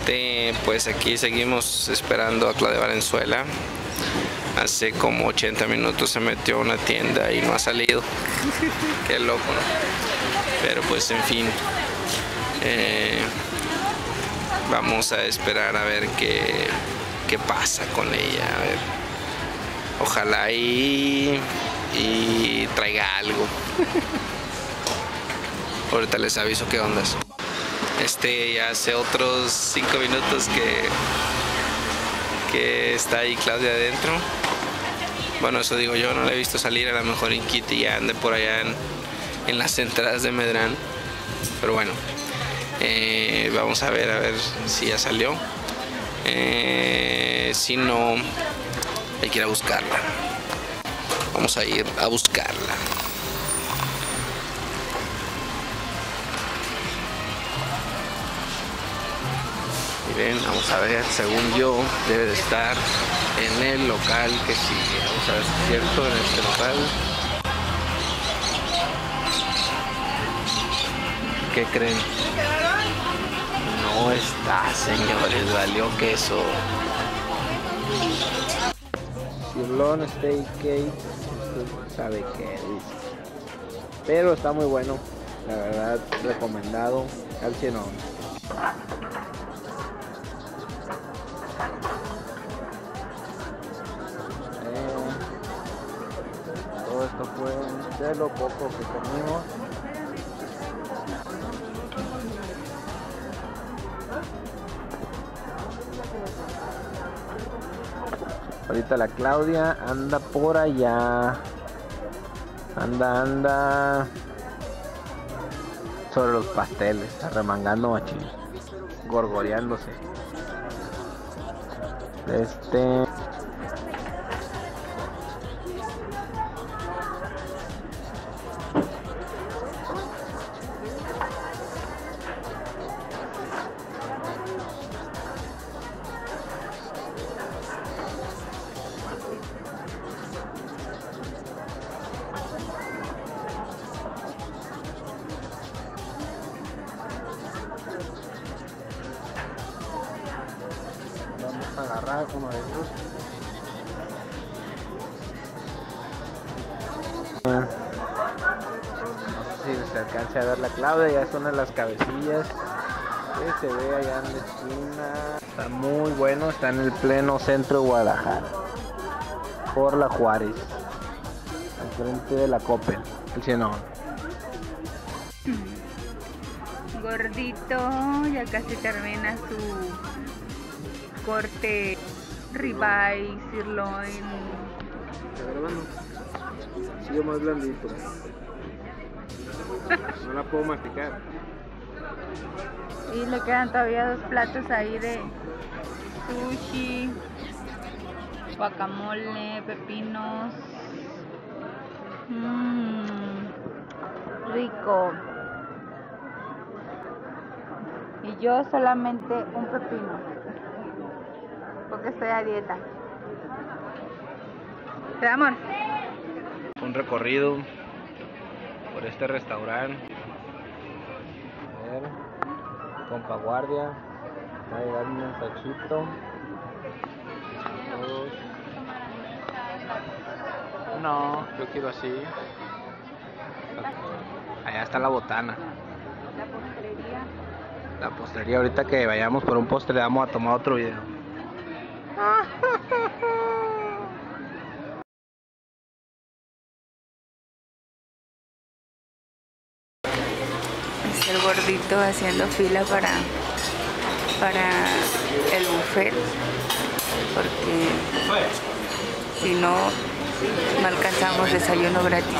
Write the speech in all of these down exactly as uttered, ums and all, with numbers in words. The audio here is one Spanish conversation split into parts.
Este, pues aquí seguimos esperando a Claudia Valenzuela. Hace como ochenta minutos se metió a una tienda y no ha salido. Qué loco, ¿no? Pero pues en fin, eh, vamos a esperar a ver qué, qué pasa con ella. A ver, ojalá y, y traiga algo. Ahorita les aviso qué ondas. Este, ya hace otros cinco minutos que, que está ahí Claudia adentro. Bueno, eso digo yo, no la he visto salir. A lo mejor en Kitty ya ande por allá en, en las entradas de Medrán. Pero bueno, eh, vamos a ver, a ver si ya salió. Eh, si no, hay que ir a buscarla. Vamos a ir a buscarla. Miren, vamos a ver, según yo, debe de estar en el local que sigue. Vamos a ver si es cierto, en este local. ¿Qué creen? No está, señores, valió queso. Cirlón Steak Cake, usted sabe qué dice. Pero está muy bueno, la verdad, recomendado al cien. Todo esto fue de lo poco que comimos. Ahorita la Claudia anda por allá. Anda, anda sobre los pasteles, arremangando machín, gorgoreándose. Este... agarrar uno de estos. No sé si se alcance a ver la Claudia, ya son de las cabecillas que se ve allá en la esquina. Está muy bueno, está en el pleno centro de Guadalajara, por la Juárez, al frente de la Coppel, el Cienón. Gordito ya casi termina su corte ribeye, sirloin. ¿Está grabando? Sigue más blandito. No la puedo masticar. Y le quedan todavía dos platos ahí de sushi, guacamole, pepinos. Mmm, rico. Y yo solamente un pepino, porque estoy a dieta. ¿Te da, amor? Un recorrido por este restaurante. A ver, compa guardia, va a llegar un mensajito. No, yo quiero así. Allá está la botana. La postrería. La postrería, ahorita que vayamos por un postre vamos a tomar otro video. Es el gordito haciendo fila para, para el buffet, porque si no, no alcanzamos desayuno gratis.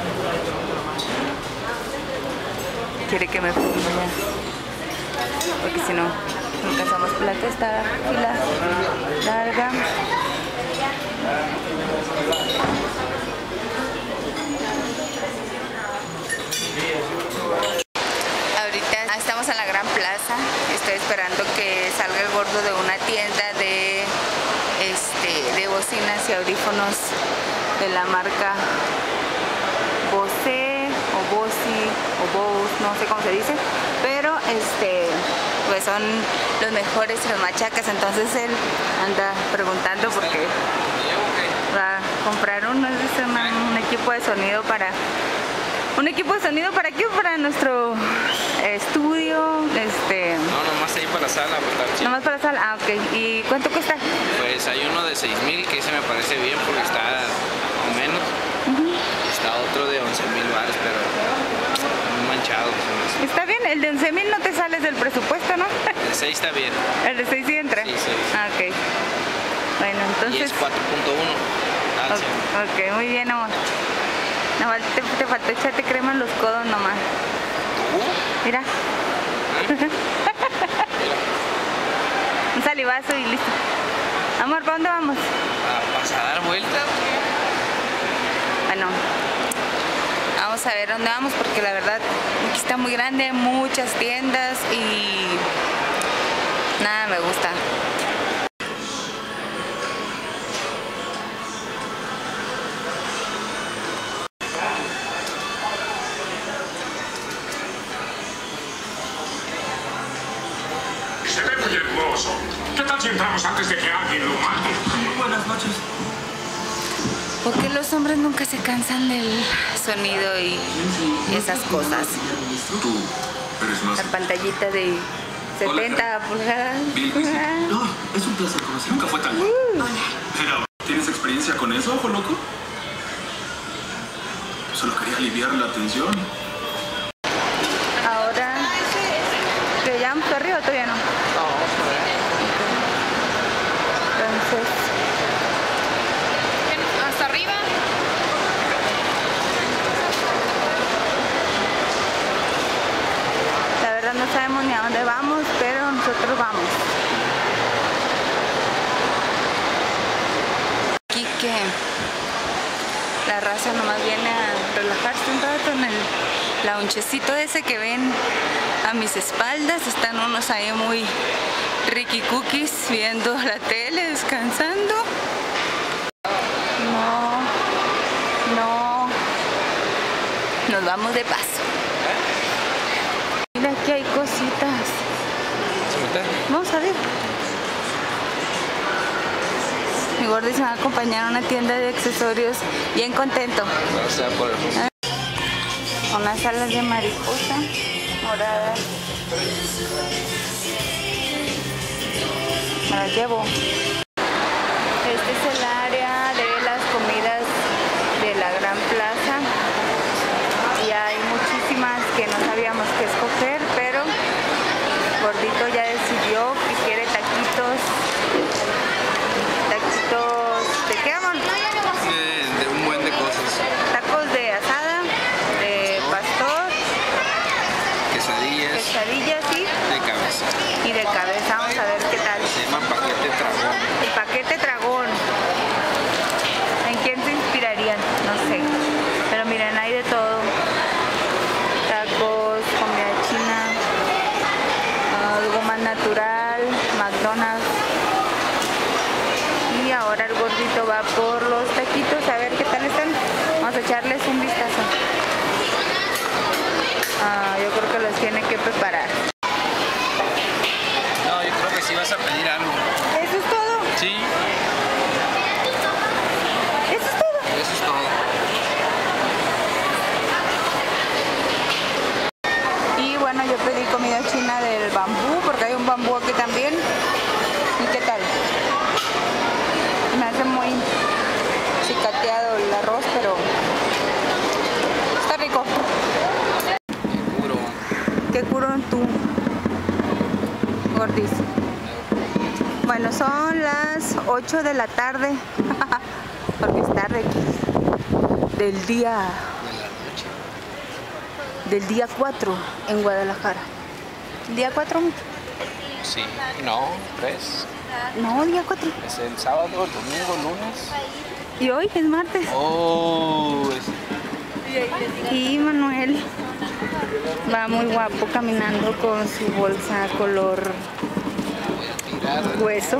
Quiere que me ponga ya, porque si no, no alcanzamos plata. Esta fila larga. Ahorita estamos en la Gran Plaza. Estoy esperando que salga el gordo de una tienda de, este, de bocinas y audífonos de la marca Bose o Bose o Bose, no sé cómo se dice, pero este, pues son los mejores y los machacas. Entonces él anda preguntando porque va a comprar uno, es una, un equipo de sonido para un equipo de sonido para aquí, para nuestro estudio, este. No, nomás ahí para la sala, pues, nomás para la sala, ah, ok. ¿Y cuánto cuesta? Pues hay uno de seis mil que ese me parece bien porque está o menos. Uh-huh. Está otro de once mil baros, pero muy manchado. Está bien, el de once mil no te sales del presupuesto, ¿no? El de seis está bien. ¿El de seis sí entra? Sí, sí. Ah, ok. Bueno, entonces. Y es cuatro punto uno. Ok, muy bien, amor. No, te, te faltó echarte crema en los codos nomás. Uh. Mira. ¿Eh? Un salivazo y listo. Amor, ¿para dónde vamos? A, ¿Vas a dar vuelta? Bueno, vamos a ver dónde vamos porque la verdad aquí está muy grande, muchas tiendas y nada me gusta. Se ve muy hermoso. ¿Qué tal si entramos antes de que alguien lo mate? Buenas noches. ¿Por qué los hombres nunca se cansan del sonido y esas cosas? Tú eres más... La pantallita de setenta pulgadas. No, es un placer conocer. Nunca fue tan... Uh. Pero, ¿tienes experiencia con eso, ojo loco? Solo quería aliviar la tensión. Ahora, ¿que ya vamos arriba o todavía no? No, vamos por allá. Entonces... ¿Hasta arriba? La verdad no sabemos ni a dónde vamos, pero nosotros vamos. Aquí que la raza nomás viene a relajarse un rato en el loungecito ese que ven a mis espaldas. Están unos ahí muy ricky cookies viendo la tele, descansando. No, no, nos vamos de paso. Mira, aquí hay cositas. Vamos a ver. Mi gordo se va a acompañar a una tienda de accesorios bien contento. O sea, por el... Unas alas de mariposa moradas. Me las llevo. Este es el área de las comidas de la Gran Plaza. Y hay muchísimas que no sabíamos qué escoger, pero Gordito ya decidió que quiere taquitos. Taquitos, ¿de qué, amor? De, de un buen de cosas. Tacos de asada, de pastor, Quesadillas. quesadillas y De cabeza. y de cabeza. Vamos a ver qué tal. Se llama paquete tragón. El paquete dragón. ¿En quién se inspirarían? No sé. Pero miren, hay de todo. Tacos, comida china, algo más natural, McDonald's. Y ahora el Gordito va por los taquitos a ver qué tal están. Vamos a echarles un vistazo. Ah, yo creo que los tiene que preparar. No, yo creo que sí vas a pedir algo. ¿Eso es todo? Sí, ¿Eso es todo? eso es todo. Y bueno, yo pedí comida china del bambú, porque hay un bambú aquí también. ¿Y qué tal? Me hace muy chicateado el arroz, pero está rico. Qué puro. ¿Qué curo tú, Gordis? Bueno, son las ocho de la tarde, porque es tarde aquí, del día, De la noche. del día cuatro en Guadalajara. ¿Día cuatro? Sí. No, tres. No, día cuatro. Es el sábado, el domingo, lunes. Y hoy es martes. Oh, es... Y Manuel va muy guapo caminando con su bolsa color Voy a tirar. hueso.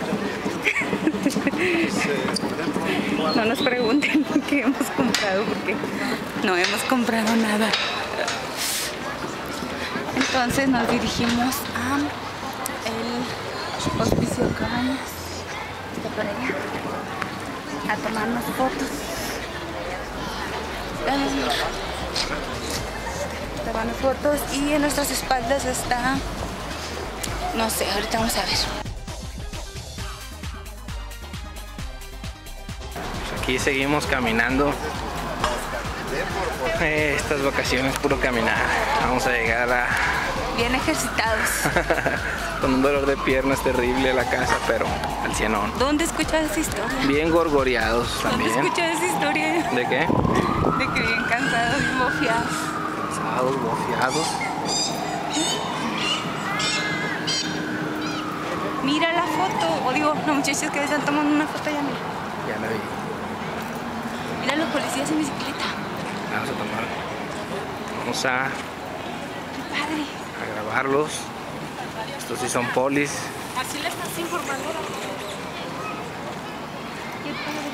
No nos pregunten qué hemos comprado porque no hemos comprado nada. Entonces nos dirigimos a Hospicio Cabañas. Está por allá. A tomarnos fotos. Tomarnos fotos y en nuestras espaldas está, no sé, ahorita vamos a ver. Pues aquí seguimos caminando. Eh, estas vacaciones puro caminar. Vamos a llegar a Bien ejercitados. con un dolor de piernas terrible a la casa, pero al cienón. ¿Dónde escuchas esa historia? Bien gorgoreados ¿Dónde también. escuchas esa historia? ¿De qué? De que bien cansados, bien bofiados. Cansados, bofeados. Mira la foto. O digo, los muchachos que están tomando una foto ya mira. Ya la vi. Mira los policías en bicicleta. Vamos a tomar. Vamos a, Qué padre. a grabarlos. Estos sí son polis. Así le estás informando. Qué padre.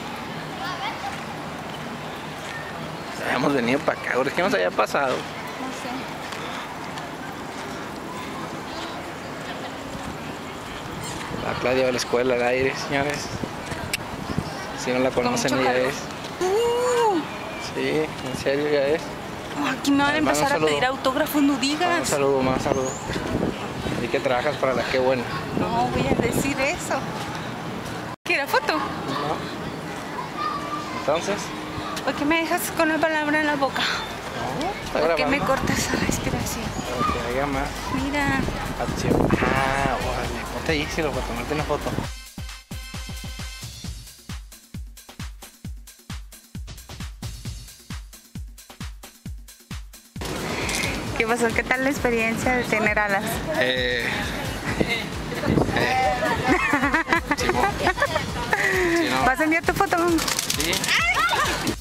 Habíamos venido para acá. ¿Qué nos había pasado? No sé. La Claudia va a la escuela al aire, señores. Si no la conocen, mucho ella calor. es. Uh, Sí, en serio, ella es. aquí me van a Hermano, empezar a saludo. pedir autógrafos, no Un digas. saludo, más saludo. Y que trabajas para la Qué Buena. No voy a decir eso. ¿Quieres foto? ¿No? Entonces, ¿Por qué me dejas con la palabra en la boca? no, está ¿Por qué grabando. me cortas la respiración? Para que haya más Mira. acción. Ah, órale, ponte ahí, si lo para tomarte una foto. ¿Qué pasó? ¿Qué tal la experiencia de tener alas? Eh. Eh. Sí, mo. Sí, no. ¿Vas a enviar tu foto? Sí.